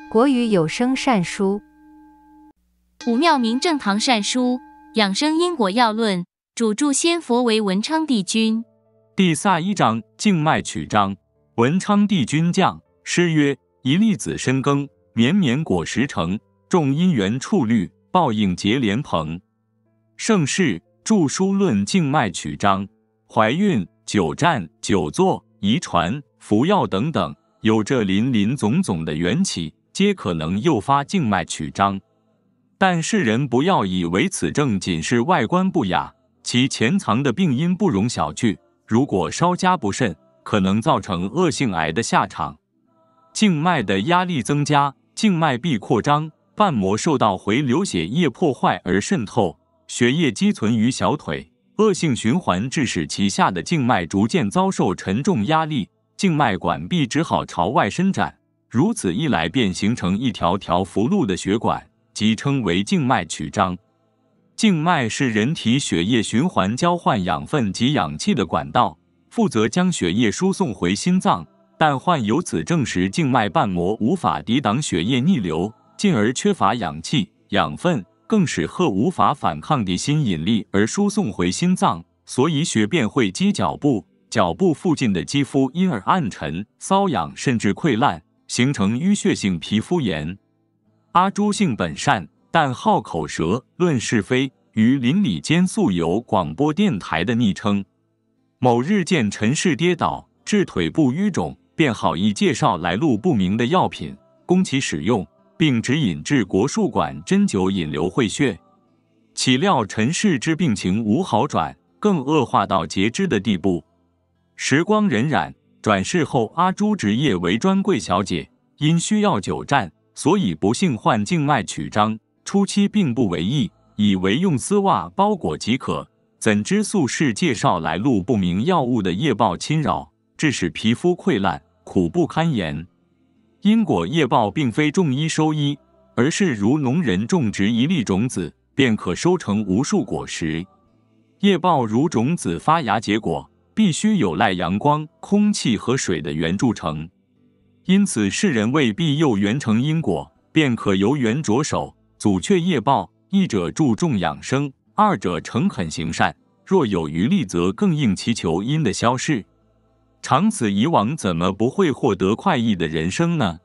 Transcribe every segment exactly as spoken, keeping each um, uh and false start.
国语有声善书武庙明正堂善书养生因果要论，主著先佛为文昌帝君。 第萨一章静脉曲张。文昌帝君降，诗曰：一粒子深耕，绵绵果实成。众因缘触虑，报应结莲蓬。盛世著书论静脉曲张。怀孕、久站、久坐、遗传、服药等等，有这林林总总的缘起，皆可能诱发静脉曲张。但世人不要以为此症仅是外观不雅，其潜藏的病因不容小觑。如果稍加不慎，可能造成恶性癌的下场。静脉的压力增加，静脉壁扩张，瓣膜受到回流血液破坏而渗透，血液积存于小腿，恶性循环致使其下的静脉逐渐遭受沉重压力，静脉管壁只好朝外伸展。如此一来，便形成一条条浮露的血管，即称为静脉曲张。静脉是人体血液循环交换养分及氧气的管道，负责将血液输送回心脏。但患有此症时，静脉瓣膜无法抵挡血液逆流，进而缺乏氧气、养分，更使荷无法反抗地心引力而输送回心脏，所以血便会积脚部，脚部附近的肌肤因而暗沉、瘙痒甚至溃烂，形成淤血性皮肤炎。阿朱性本善，但好口舌，论是非，于邻里间素有广播电台的昵称。某日见陈氏跌倒，致腿部淤肿，便好意介绍来路不明的药品供其使用，并指引至国术馆针灸引流会血。岂料陈氏之病情无好转，更恶化到截肢的地步。时光荏苒，转世后阿朱职业为专柜小姐，因需要久站，所以不幸患静脉曲张。初期并不为意，以为用丝袜包裹即可，怎知素士介绍来路不明药物的业报侵扰，致使皮肤溃烂，苦不堪言。因果业报并非种一收一，而是如农人种植一粒种子，便可收成无数果实。业报如种子发芽结果，必须有赖阳光、空气和水的缘助成。因此世人未必又缘成因果，便可由缘着手，阻却业报。一者注重养生，二者诚恳行善，若有余力则更应祈求因的消逝。长此以往，怎么不会获得快意的人生呢？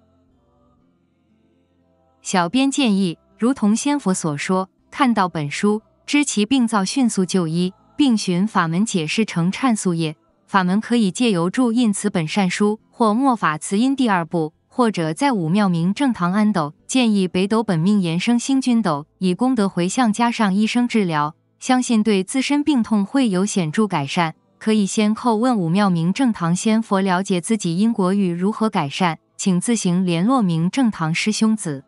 小编建议，如同先佛所说，看到本书，知其病灶，迅速就医，并寻法门解释成忏宿业。法门可以借由注印此本善书，或末法慈音第二部，或者在武庙明正堂安斗，建议北斗本命延生星君斗，以功德回向加上医生治疗，相信对自身病痛会有显著改善。可以先叩问武庙明正堂先佛，了解自己因果与如何改善，请自行联络明正堂师兄子。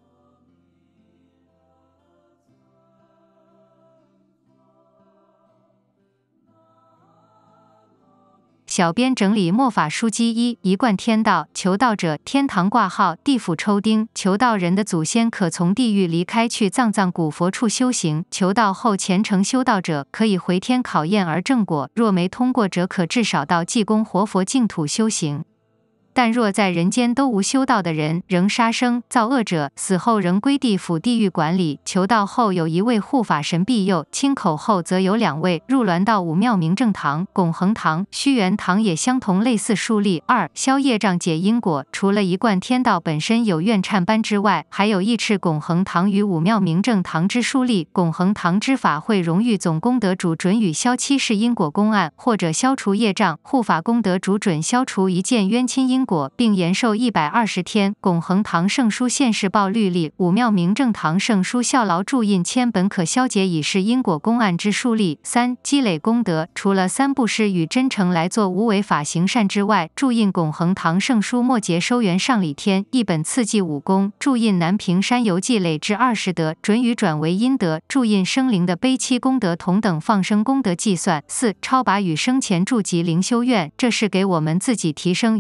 小编整理末法书籍一：一贯天道，求道者天堂挂号，地府抽钉。求道人的祖先可从地狱离开，去藏藏古佛处修行。求道后虔诚修道者可以回天考验而正果，若没通过者，可至少到济公活佛净土修行。但若在人间都无修道的人，仍杀生造恶者，死后仍归地府地狱管理。求道后有一位护法神庇佑，清口后则有两位。入銮道武庙明正堂、拱恒堂、虚元堂也相同，类似树立。二、消业障解因果，除了一贯天道本身有愿忏班之外，还有义赤拱恒堂与武庙明正堂之树立。拱恒堂之法会荣誉总功德主准予消七世因果公案，或者消除业障；护法功德主准消除一件冤亲因果，并延寿一百二十天。拱恒堂圣书现世报律例，武庙明正堂圣书效劳注印千本，可消解已是因果公案之树立。三、积累功德，除了三布施与真诚来做无为法行善之外，注印拱恒堂圣书末节收元上礼天一本，次记武功；注印南屏山游记累至二十德，准予转为阴德；注印生灵的悲戚功德同等放生功德计算。四、超拔与生前住及灵修院，这是给我们自己提升与拯救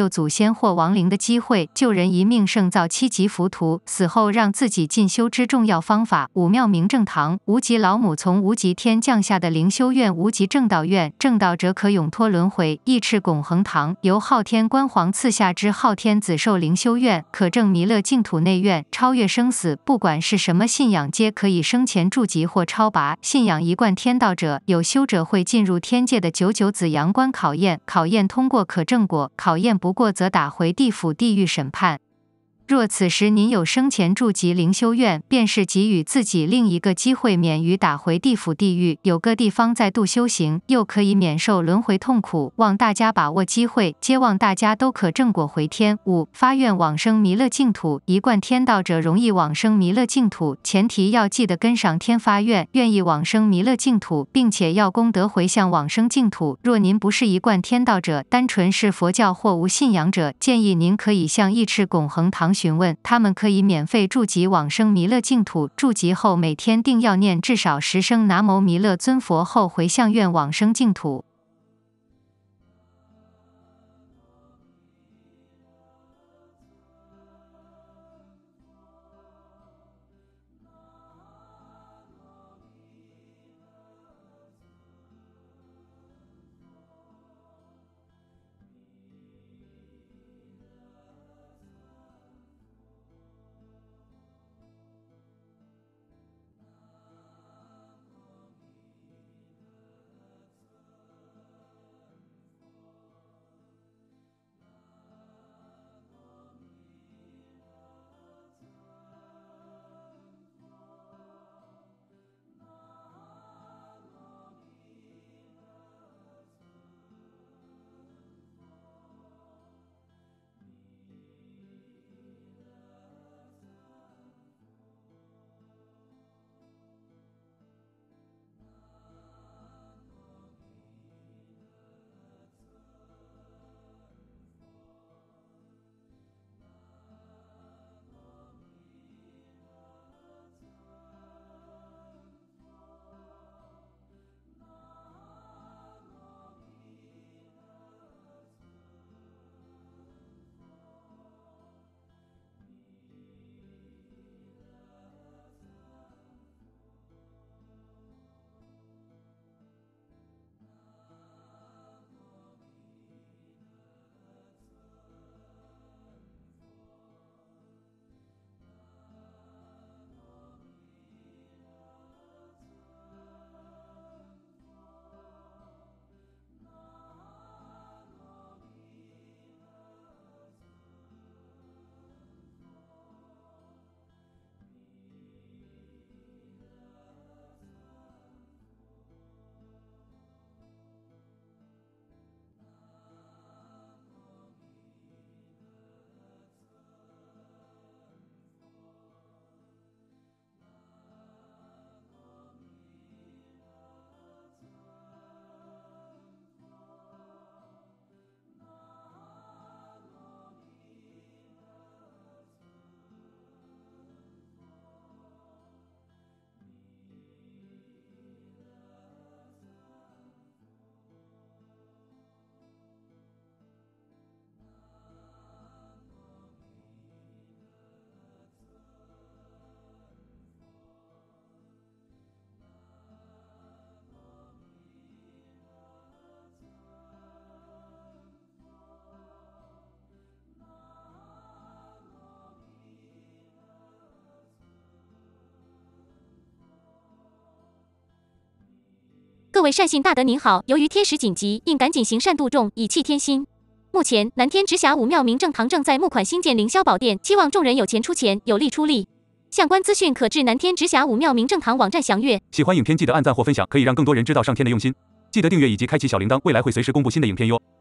救祖先或亡灵的机会，救人一命胜造七级浮屠，死后让自己进修之重要方法。武庙明正堂，无极老母从无极天降下的灵修院，无极正道院，正道者可永脱轮回。义赤拱恒堂，由昊天官皇赐下之昊天子寿灵修院，可证弥勒净土内院，超越生死，不管是什么信仰，皆可以生前筑基或超拔。信仰一贯天道者，有修者会进入天界的九九子阳关考验，考验通过可正果，考验不过则打回地府地狱审判。若此时您有生前筑基灵修院，便是给予自己另一个机会，免于打回地府地狱，有个地方在度修行，又可以免受轮回痛苦。望大家把握机会，皆望大家都可正果回天。五、发愿往生弥勒净土。一贯天道者容易往生弥勒净土，前提要记得跟上天发愿，愿意往生弥勒净土，并且要功德回向往生净土。若您不是一贯天道者，单纯是佛教或无信仰者，建议您可以向义赤拱恒堂询问，他们可以免费筑基往生弥勒净土。筑基后每天定要念至少十声南无弥勒尊佛后回向愿往生净土。 各位善信大德您好，由于天时紧急，应赶紧行善度众，以弃天心。目前南天直辖武庙明正堂正在募款兴建凌霄宝殿，期望众人有钱出钱，有力出力。相关资讯可至南天直辖武庙明正堂网站详阅。 喜欢影片记得按赞或分享，可以让更多人知道上天的用心。记得订阅以及开启小铃铛，未来会随时公布新的影片哟。